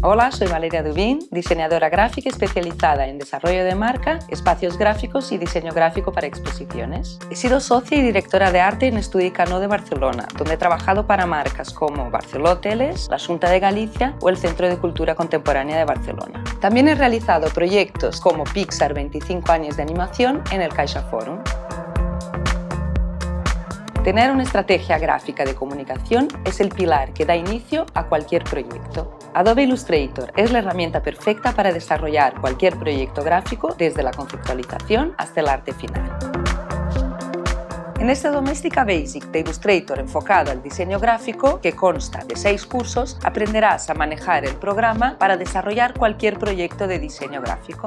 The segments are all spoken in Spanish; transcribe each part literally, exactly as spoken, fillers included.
Hola, soy Valeria Dubín, diseñadora gráfica especializada en desarrollo de marca, espacios gráficos y diseño gráfico para exposiciones. He sido socia y directora de arte en Estudi Canó de Barcelona, donde he trabajado para marcas como Barceló Hoteles, la Xunta de Galicia o el Centro de Cultura Contemporánea de Barcelona. También he realizado proyectos como Pixar veinticinco años de animación en el CaixaForum. Tener una estrategia gráfica de comunicación es el pilar que da inicio a cualquier proyecto. Adobe Illustrator es la herramienta perfecta para desarrollar cualquier proyecto gráfico desde la conceptualización hasta el arte final. En esta Doméstica Basic de Illustrator enfocado al diseño gráfico, que consta de seis cursos, aprenderás a manejar el programa para desarrollar cualquier proyecto de diseño gráfico.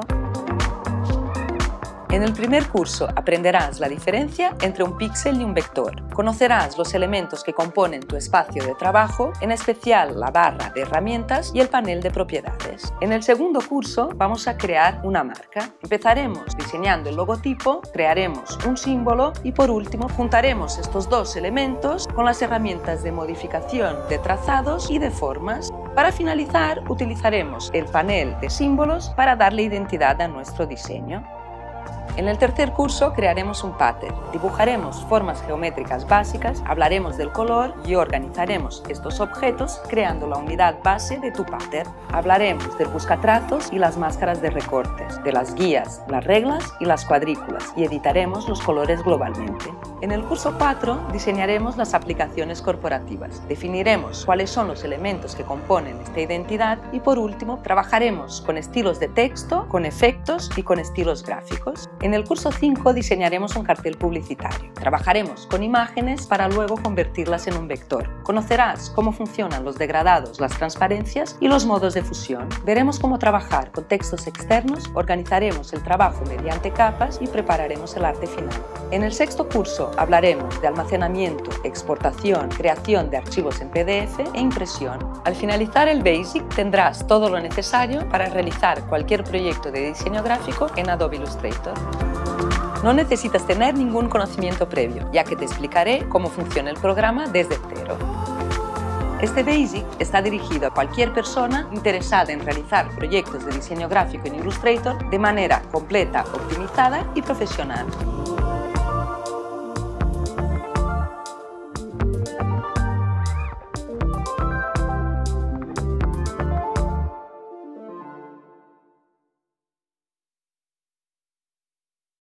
En el primer curso aprenderás la diferencia entre un píxel y un vector. Conocerás los elementos que componen tu espacio de trabajo, en especial la barra de herramientas y el panel de propiedades. En el segundo curso vamos a crear una marca. Empezaremos diseñando el logotipo, crearemos un símbolo y por último juntaremos estos dos elementos con las herramientas de modificación de trazados y de formas. Para finalizar, utilizaremos el panel de símbolos para darle identidad a nuestro diseño. En el tercer curso crearemos un pattern, dibujaremos formas geométricas básicas, hablaremos del color y organizaremos estos objetos creando la unidad base de tu pattern. Hablaremos del buscatrazos y las máscaras de recortes, de las guías, las reglas y las cuadrículas y editaremos los colores globalmente. En el curso cuatro diseñaremos las aplicaciones corporativas, definiremos cuáles son los elementos que componen esta identidad y por último trabajaremos con estilos de texto, con efectos y con estilos gráficos. En el curso cinco diseñaremos un cartel publicitario. Trabajaremos con imágenes para luego convertirlas en un vector. Conocerás cómo funcionan los degradados, las transparencias y los modos de fusión. Veremos cómo trabajar con textos externos, organizaremos el trabajo mediante capas y prepararemos el arte final. En el sexto curso hablaremos de almacenamiento, exportación, creación de archivos en P D F e impresión. Al finalizar el Basic tendrás todo lo necesario para realizar cualquier proyecto de diseño gráfico en Adobe Illustrator. No necesitas tener ningún conocimiento previo, ya que te explicaré cómo funciona el programa desde cero. Este Basic está dirigido a cualquier persona interesada en realizar proyectos de diseño gráfico en Illustrator de manera completa, optimizada y profesional.